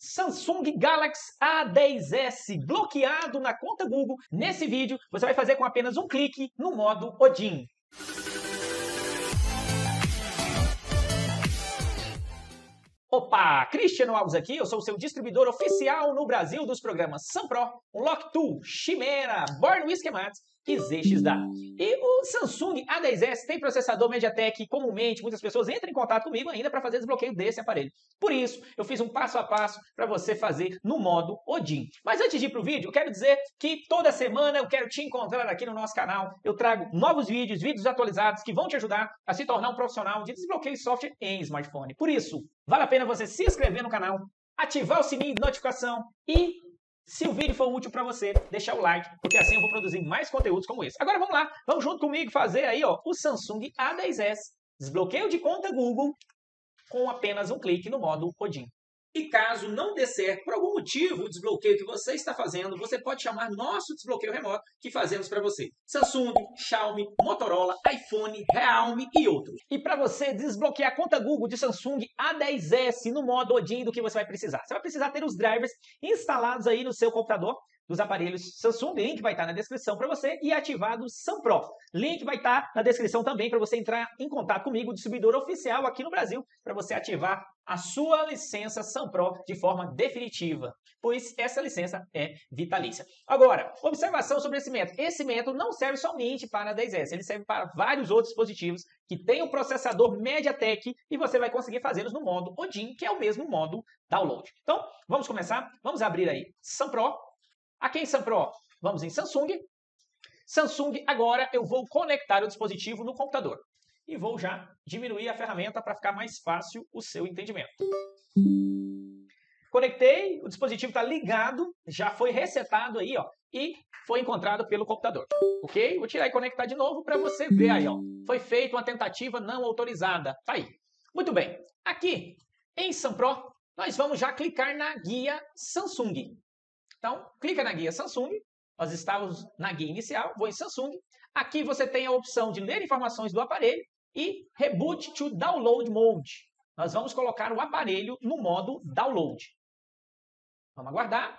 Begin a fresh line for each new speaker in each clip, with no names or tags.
Samsung Galaxy A10s bloqueado na conta Google. Nesse vídeo, você vai fazer com apenas um clique no modo Odin. Opa, Cristiano Alves aqui, eu sou o seu distribuidor oficial no Brasil dos programas Sampro, Unlock Tool, Chimera, Born with Schematics e ZXDA. E o Samsung A10s tem processador MediaTek. Comumente, muitas pessoas entram em contato comigo ainda para fazer desbloqueio desse aparelho. Por isso, eu fiz um passo a passo para você fazer no modo Odin. Mas antes de ir para o vídeo, eu quero dizer que toda semana eu quero te encontrar aqui no nosso canal. Eu trago novos vídeos atualizados que vão te ajudar a se tornar um profissional de desbloqueio de software em smartphone. Por isso, vale a pena você se inscrever no canal, ativar o sininho de notificação e, se o vídeo for útil para você, deixar o like, porque assim eu vou produzir mais conteúdos como esse. Agora vamos lá, vamos junto comigo fazer aí o Samsung A10s, desbloqueio de conta Google com apenas um clique no modo Odin. E caso não dê certo por algum motivo o desbloqueio que você está fazendo, você pode chamar nosso desbloqueio remoto que fazemos para você. Samsung, Xiaomi, Motorola, iPhone, Realme e outros. E para você desbloquear a conta Google de Samsung A10s no modo Odin, do que você vai precisar? Você vai precisar ter os drivers instalados aí no seu computador, dos aparelhos Samsung, link vai estar na descrição para você, e ativado Sampro. Link vai estar na descrição também para você entrar em contato comigo, o distribuidor oficial aqui no Brasil, para você ativar a sua licença Sampro de forma definitiva, pois essa licença é vitalícia. Agora, observação sobre esse método. Esse método não serve somente para a A10s, ele serve para vários outros dispositivos que têm o processador MediaTek e você vai conseguir fazê-los no modo Odin, que é o mesmo modo download. Então, vamos começar? Vamos abrir aí Sampro. Aqui em Sampro, vamos em Samsung. Samsung, agora eu vou conectar o dispositivo no computador. E vou já diminuir a ferramenta para ficar mais fácil o seu entendimento. Conectei, o dispositivo está ligado, já foi resetado aí, ó, e foi encontrado pelo computador. Ok? Vou tirar e conectar de novo para você ver aí, ó. Foi feita uma tentativa não autorizada. Tá aí. Muito bem. Aqui em Sampro, nós vamos já clicar na guia Samsung. Então, clica na guia Samsung, nós estávamos na guia inicial, vou em Samsung. Aqui você tem a opção de ler informações do aparelho e Reboot to Download Mode. Nós vamos colocar o aparelho no modo Download. Vamos aguardar.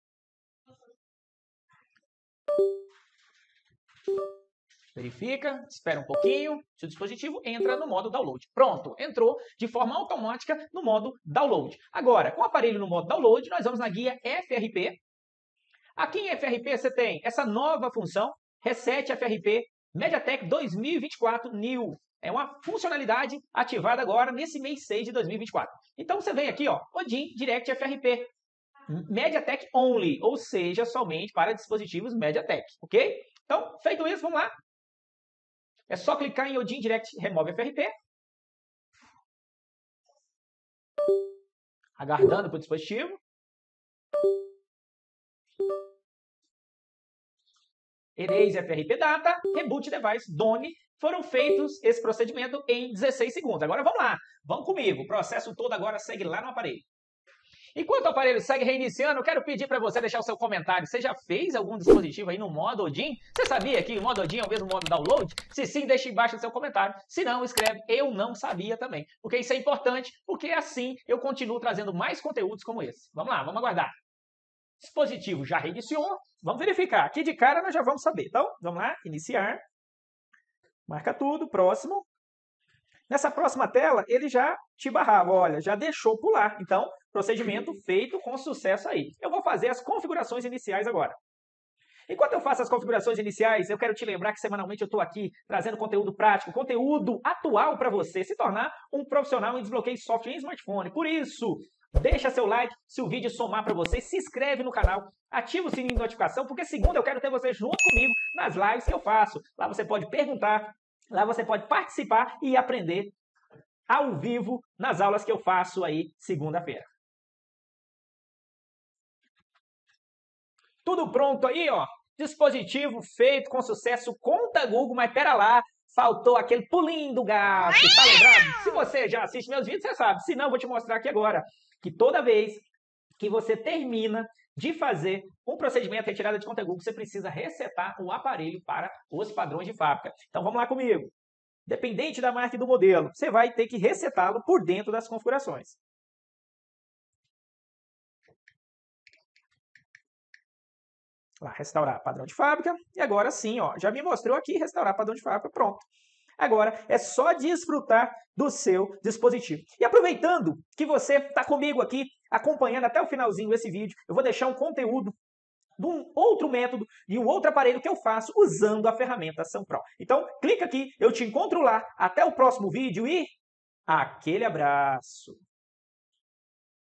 Verifica, espera um pouquinho, se o dispositivo entra no modo Download. Pronto, entrou de forma automática no modo Download. Agora, com o aparelho no modo Download, nós vamos na guia FRP. Aqui em FRP você tem essa nova função, Reset FRP MediaTek 2024 New. É uma funcionalidade ativada agora nesse mês 6 de 2024. Então você vem aqui, ó, Odin Direct FRP MediaTek Only, ou seja, somente para dispositivos MediaTek, ok? Então, feito isso, vamos lá. É só clicar em Odin Direct Remove FRP. Aguardando para o dispositivo. Erase FRP Data, Reboot Device Done. Foram feitos esse procedimento em 16 segundos. Agora vamos lá. Vamos comigo. O processo todo agora segue lá no aparelho. Enquanto o aparelho segue reiniciando, eu quero pedir para você deixar o seu comentário. Você já fez algum dispositivo aí no modo Odin? Você sabia que o modo Odin é o mesmo modo download? Se sim, deixe embaixo o seu comentário. Se não, escreve eu não sabia também. Porque isso é importante, porque assim eu continuo trazendo mais conteúdos como esse. Vamos lá, vamos aguardar. Dispositivo já reiniciou. Vamos verificar. Aqui de cara nós já vamos saber. Então, vamos lá, iniciar. Marca tudo, próximo. Nessa próxima tela, ele já te barrava. Olha, já deixou pular. Então, procedimento feito com sucesso aí. Eu vou fazer as configurações iniciais agora. Enquanto eu faço as configurações iniciais, eu quero te lembrar que semanalmente eu estou aqui trazendo conteúdo prático, conteúdo atual para você se tornar um profissional em desbloqueio de software em smartphone. Por isso, deixa seu like se o vídeo somar para você, se inscreve no canal, ativa o sininho de notificação, porque segunda eu quero ter você junto comigo nas lives que eu faço. Lá você pode perguntar, lá você pode participar e aprender ao vivo nas aulas que eu faço aí segunda-feira. Tudo pronto aí, ó. Dispositivo feito com sucesso, conta Google, mas pera lá, faltou aquele pulinho do gato, tá lembrado? Se você já assiste meus vídeos, você sabe. Se não, eu vou te mostrar aqui agora que toda vez que você termina de fazer um procedimento de retirada de conta Google, você precisa resetar o aparelho para os padrões de fábrica. Então vamos lá comigo. Dependente da marca e do modelo, você vai ter que resetá-lo por dentro das configurações. Lá, restaurar padrão de fábrica. E agora sim, ó, já me mostrou aqui restaurar padrão de fábrica, pronto. Agora é só desfrutar do seu dispositivo. E aproveitando que você está comigo aqui, acompanhando até o finalzinho esse vídeo, eu vou deixar um conteúdo de um outro método e um outro aparelho que eu faço usando a ferramenta SunPro. Então, clica aqui, eu te encontro lá. Até o próximo vídeo e aquele abraço!